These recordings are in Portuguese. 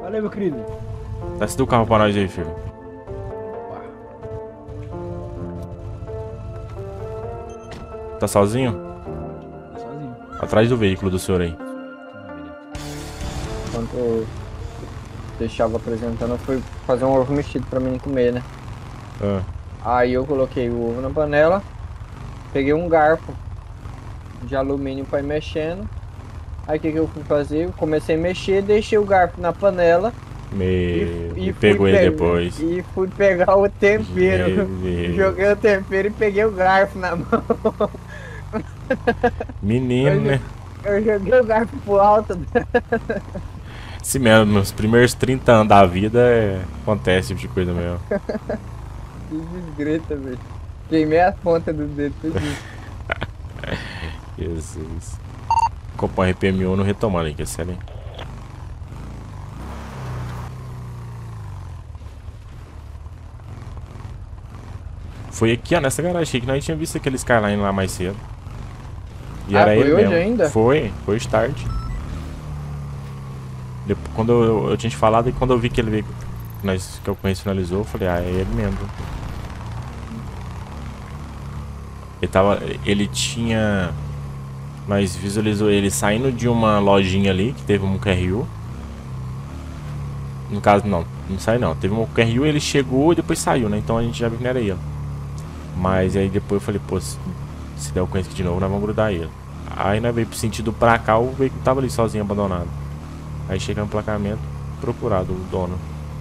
Valeu, meu querido. Desce do carro pra nós aí, filho. Tá sozinho? Tô sozinho. Atrás do veículo do senhor aí. Enquanto eu deixava apresentando, eu fui fazer um ovo mexido pra mim comer, né? Ah, Aí eu coloquei o ovo na panela, peguei um garfo de alumínio pra ir mexendo. Aí o que que eu fui fazer? Eu comecei a mexer, deixei o garfo na panela e, e pegou ele depois. e fui pegar o tempero. Meu Joguei Deus. o tempero e peguei o garfo na mão. Menino, Eu, né? eu joguei o garfo pro alto. Assim mesmo, nos primeiros 30 anos da vida acontece esse tipo de coisa mesmo. Que desgreta, velho. Queimei as pontas do dedo tudinho. Jesus. Copa RPM1 não retomando aí, que é sério, hein? Foi aqui, ó, nessa garagem aqui que nós tinha visto aquele Skyline lá mais cedo. E Ah, era foi ele hoje mesmo. ainda? Foi start. Depois, quando eu tinha te falado e quando eu vi que ele veio, que eu conheço finalizou, eu falei, ah, é ele mesmo. Ele tinha, nós visualizou ele saindo de uma lojinha ali, que teve um QRU. No caso, não saiu não. Teve um QRU, ele chegou e depois saiu, né? Então a gente já viu que não era ele. Mas aí depois eu falei, pô, se der o conhecido de novo, nós vamos grudar ele. Aí nós veio pro sentido pra cá, o veículo tava ali sozinho, abandonado. Aí chega no emplacamento, procurado o dono.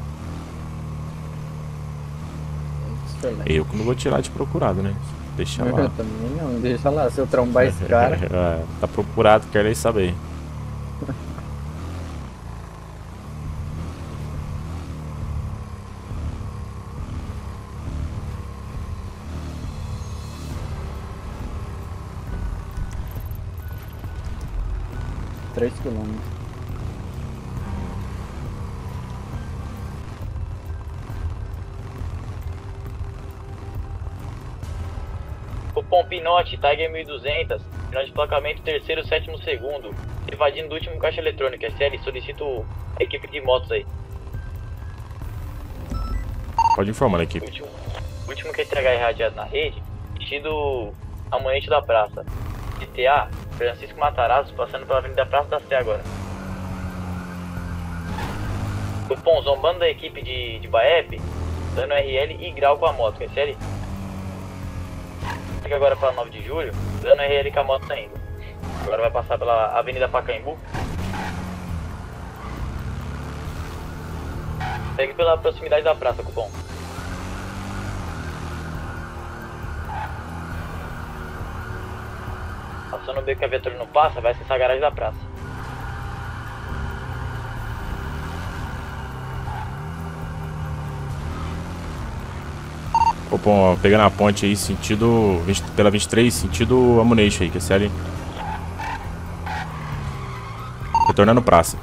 Excelente. Eu que não vou tirar de procurado, né? Deixa lá. Eu também não, deixa lá, se eu trombar esse cara. Tá procurado, quer nem saber. Três quilômetros. Cupom Pinote, Tiger 1200, final de placamento terceiro, sétimo, segundo, evadindo do último caixa eletrônico, SL, solicito a equipe de motos aí. Pode informar a equipe. Último que entregar irradiado na rede, vestido amanhete da praça, GTA, Francisco Matarazzo, passando pela Avenida Praça da Sé agora. Cupom, zombando da equipe de Baep, dando RL e grau com a moto, SL. Fica agora para 9 de julho, dando RL com a moto saindo. Agora vai passar pela Avenida Pacaembu. Segue pela proximidade da praça, Cupom. Passando o beco que a viatura não passa, vai acessar a garagem da praça. Copom, pegando a ponte aí, sentido. Pela 23, sentido Amuneixo aí, que é sério. Retornando praça.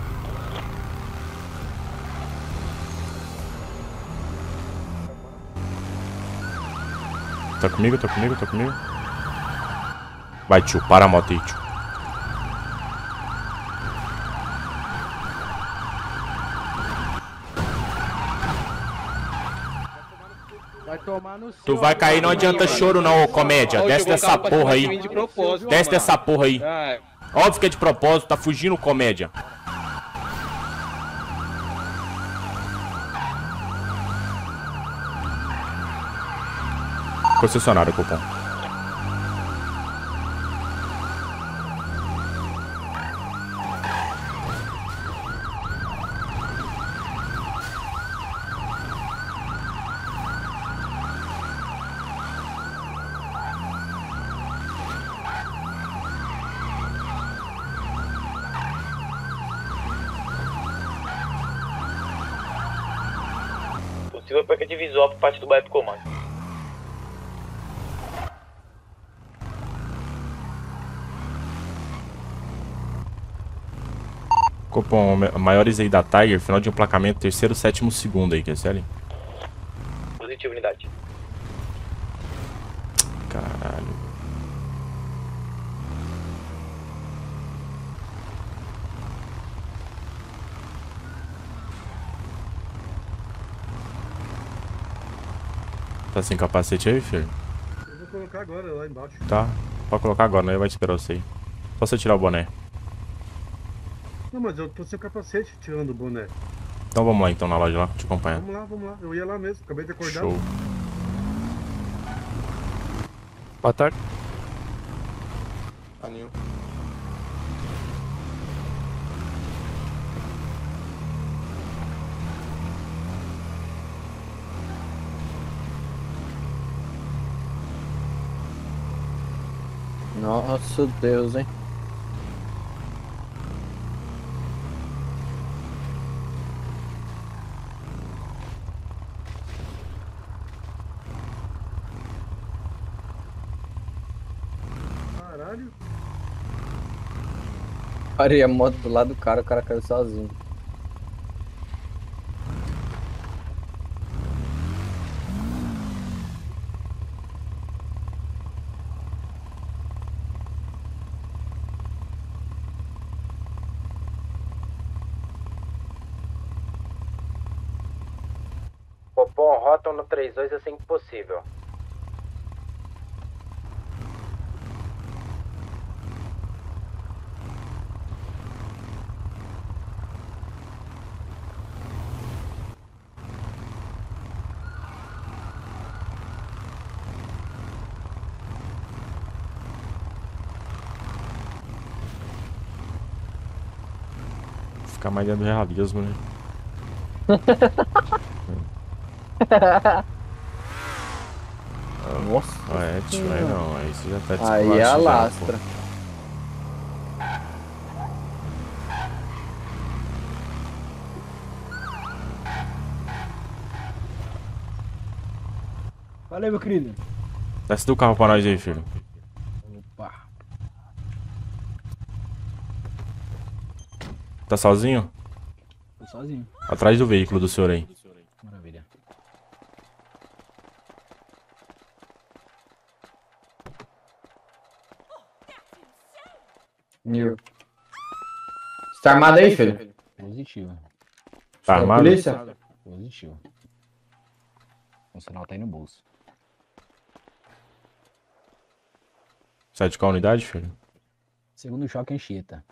Tá comigo, tá comigo, tá comigo? Vai, tio, para a moto aí, tio. Vai tomar no seu. Tu vai cair, não adianta choro não, ô comédia. Desce dessa porra aí. Desce dessa porra aí. Óbvio que é de propósito, tá fugindo, comédia. Concessionário, Cupom. Possível perca de visual por parte do Baep Comando. Cupom, maiores aí da Tiger, final de emplacamento, terceiro, sétimo, segundo aí, que é sério? Positivo, unidade. Caralho. Tá sem capacete aí, filho? Eu vou colocar agora lá embaixo. Tá. Pode colocar agora, né? Vai esperar você aí. Só você tirar o boné. Não, mas eu tô sem capacete tirando o boné. Então vamos lá então na loja lá, te acompanhar. Vamos lá. Eu ia lá mesmo, acabei de acordar. Show. Boa tarde. Nossa Deus, hein? Caralho. Parei a moto do lado do cara, o cara caiu sozinho. Popom, rota no 32 assim que possível. Ficar mais dentro do realismo, né? Nossa. É, tio, aí não, aí você já tá Aí desculachando é a já, lastra. Valeu, meu querido. pô. Desce do carro pra nós aí, filho. Opa. Tá sozinho? Tô sozinho. Atrás do veículo do senhor aí. Maravilha. Mil. Você tá armado aí, filho? Positivo. Tá É armado? polícia? Positivo. O sinal tá aí no bolso. Sai de qual unidade, filho? Segundo choque, Anchieta.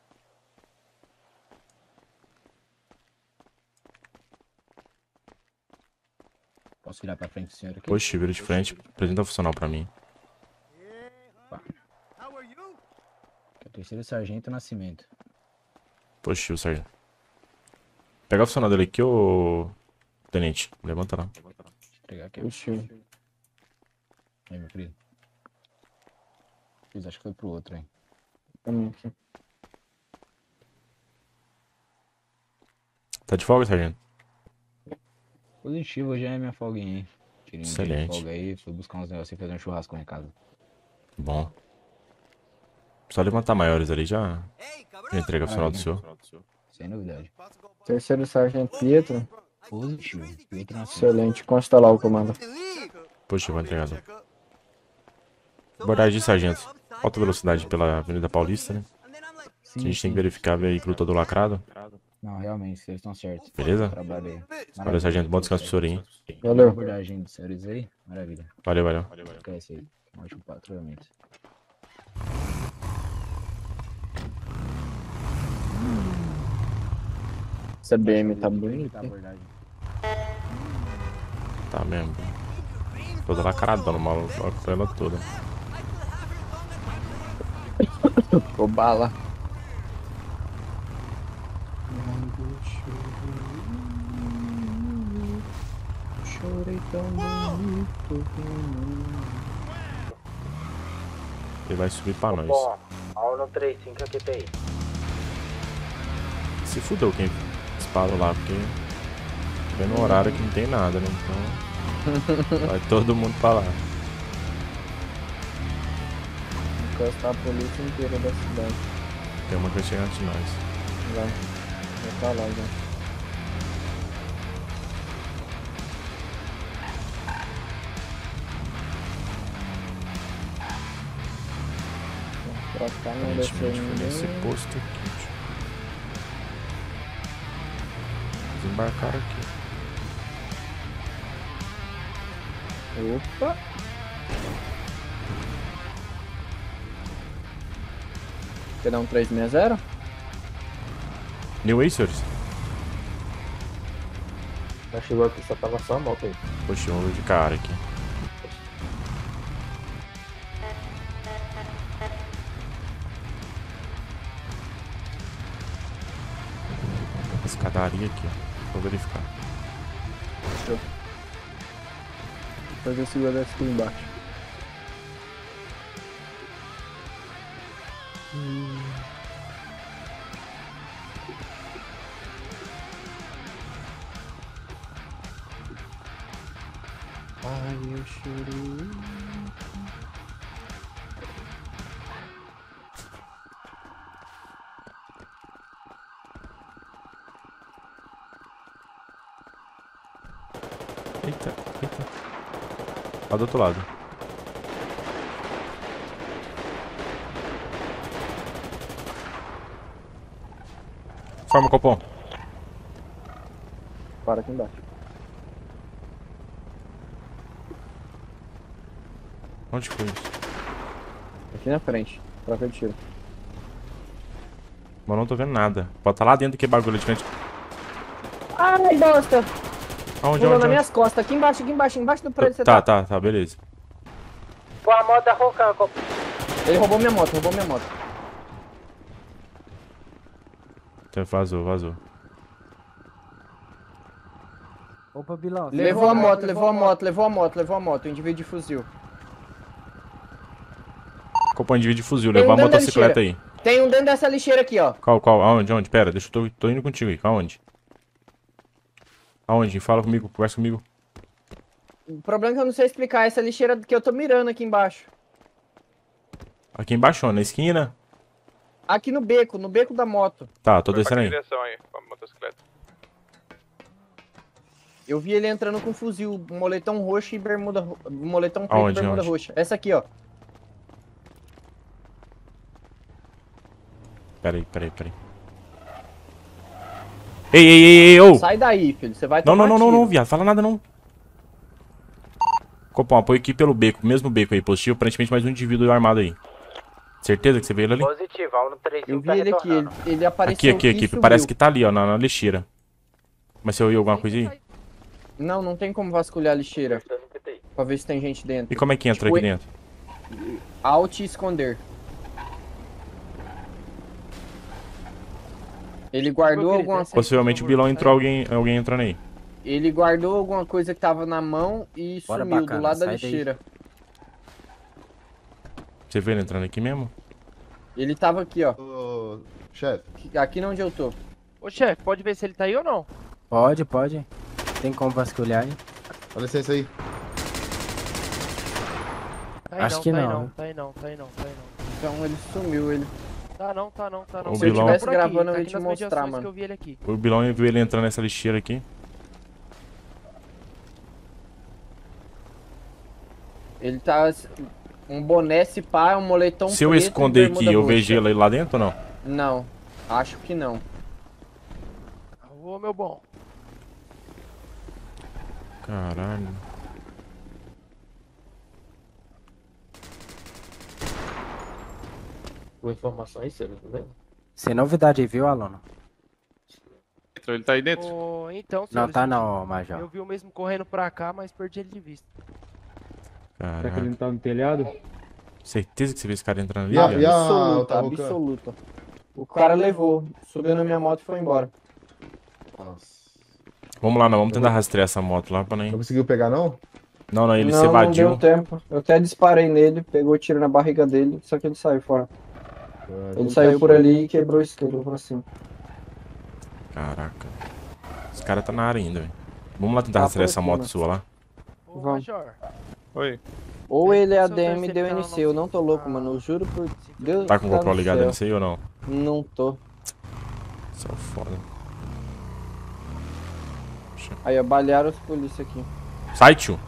Posso virar pra frente, senhor? Aqui? Poxa, vira de frente. Apresenta funcional pra mim. Que é o terceiro sargento Nascimento. Poxa, o sargento. Pega a funcional dele aqui, ô... Tenente. Levanta lá. Vou entregar aqui. Puxa. Aí, meu querido. Fiz, acho que foi pro outro, hein? Tá de folga, sargento? Positivo, hoje é minha folguinha, hein? Tirei um dia de Excelente. folga aí, fui buscar uns negócios e fazer um churrasco lá em casa. Bom. Só levantar maiores ali já. Já entrega a funcional do senhor. Sem novidade. Terceiro sargento Pietro. Positivo. Pietro Nascimento. Excelente. Consta lá o comando. Poxa, vou entregar. Abordagem, sargento. Alta velocidade pela Avenida Paulista, né? Sim, A gente tem sim. que verificar o veículo todo lacrado. Não, realmente, vocês estão certos. Beleza? Trabalho aí. Valeu, sargento. Bom descanso pro senhor aí, hein? Valeu. Abordagem dos senhores aí. Maravilha. Valeu, valeu. Esquece aí. Um ótimo patrulhamento. Essa BM tá bonita. hein? Abordagem. Tá mesmo. Toda lacradona, mal com ela toda. Ficou bala. Chorei tão bonito. Ele vai subir pra nós. Aula 35 aqui tem. Se fudeu quem disparou lá, porque vendo o horário que não tem nada, né? Então vai todo mundo pra lá. Encostar a polícia inteira da cidade. Tem uma que vai chegar antes de nós. Vai. Vai pra lá já. Pra cá não desceu Aparentemente foi nesse ninguém. posto aqui, tio. Desembarcaram aqui. Opa. Quer dar um 360? New aí, senhores? Já chegou aqui, só tava só a moto aí. Poxa, vamos ver de cara aqui. Escadaria aqui, ó. Vou verificar. Show. Vou fazer o segurança aqui embaixo. Ai, eu chorei. Eita, eita. Lá do outro lado. Forma, Copom. Para aqui embaixo. Onde foi isso? Aqui na frente. Troca de tiro. Mas não tô vendo nada. Pode estar lá dentro que bagulho ali de frente. Ai, bosta! Aonde, Pulou onde, nas onde? minhas costas. Aqui embaixo do prédio você tá. Tá, beleza. Com a moto da Rocan, ele roubou minha moto, Então vazou. Opa, Bilão. Levou a moto. O indivíduo de fuzil. Copom, divide fuzil, Tem levar a um dentro da motocicleta aí. Tem um dentro dessa lixeira aqui, ó. Qual? Aonde? Pera, deixa eu tô indo contigo aí. Aonde? Aonde? Fala comigo, conversa comigo. O problema é que eu não sei explicar. Essa lixeira que eu tô mirando aqui embaixo. Aqui embaixo, ó, na esquina. Aqui no beco da moto. Tá, tô descendo aí. Direção aí, com a motocicleta. Eu vi ele entrando com fuzil, moletom roxo e bermuda... Moletom preto Aonde, e bermuda aonde? roxa. Essa aqui, ó. Pera aí. Ei, ô! Sai daí, filho. Você vai Não, tomar tiro. viado. Fala nada, não. Copom, apoio aqui pelo beco. Mesmo beco aí, positivo. Aparentemente mais um indivíduo armado aí. Certeza que você veio ele ali? Positivo, a 135 Eu vi ele aqui. Ele apareceu Aqui, e subiu. parece que tá ali, ó, na lixeira. Mas você ouviu alguma coisa aí? Não tem como vasculhar a lixeira. Pra ver se tem gente dentro. E como é que entra Tipo, aqui dentro? Alt e esconder. Ele guardou alguma coisa. Possivelmente o Bilão entrou alguém entrando aí. Ele guardou alguma coisa que tava na mão e Bora, sumiu bacana, do lado da sai daí. lixeira. Você viu ele entrando aqui mesmo? Ele tava aqui, ó. Ô, chefe, Aqui onde eu tô. Ô chefe, pode ver se ele tá aí ou não? Pode. Tem como vasculhar aí? dá licença aí. Tá aí Acho não, que tá aí não. não, tá aí não, tá aí não, tá aí não. Então ele sumiu, ele. Tá não. O Se eu Bilão- tivesse Por aqui, gravando, tá eu ia aqui te nas mostrar, mediações mano. que eu vi ele aqui. O Bilão viu ele entrando nessa lixeira aqui. Ele tá... Um boné, se pá, um moletom Se eu preto e esconder bermuda aqui, eu roxa. vejo ele aí lá dentro ou não? Não, acho que não. Ô meu bom. Caralho. Com informação aí, você tá vendo? Sem novidade aí, viu, aluno? Ele tá aí dentro? Ô, então, Não senhores, tá não, Major. Eu vi o mesmo correndo pra cá, mas perdi ele de vista. Caralho. não tá no telhado? Certeza que você viu esse cara entrando ali? E a- velho? e a- Absoluta, tá Rocan? absoluta. O cara levou, subiu na minha moto e foi embora. Nossa. Vamos lá, não. Vamos tentar rastrear essa moto lá pra nem... Não conseguiu pegar, não? Não, ele se Não evadiu. deu tempo. Eu até disparei nele, pegou tiro na barriga dele, só que ele saiu fora. Ele saiu por ali e quebrou o esquerdo pra cima. Caraca. Esse cara tá na área ainda, velho. Vamos lá tentar Tá rastrear por essa aqui, moto mano. sua lá. Ô, Vamos. Major. Oi. Ou ele é Seu ADM e deu terceiro NC, eu não tô louco, mano. Eu juro por Deus. Tá com o no GoPro ligado céu. nesse aí ou não? Não tô. Isso é foda. Aí, ó, balearam os polícia aqui. Sai, tio.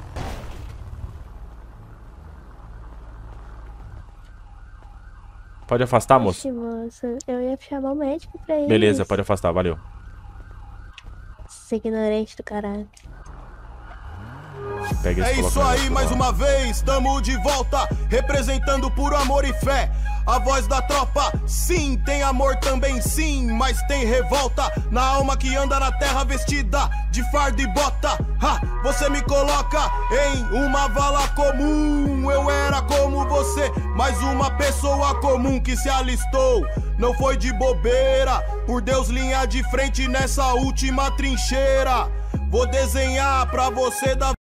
Pode afastar, moço? Oxe, moço, eu ia chamar o médico pra ele. Beleza, pode afastar, valeu. Esse ignorante do caralho. Pega esse É isso aí, mais uma vez, tamo de volta, representando puro amor e fé. A voz da tropa, sim, tem amor também sim, mas tem revolta na alma que anda na terra vestida de fardo e bota. Ha, você me coloca em uma vala comum, eu era como você, mais uma pessoa comum que se alistou. Não foi de bobeira, por Deus linha de frente nessa última trincheira. Vou desenhar pra você dar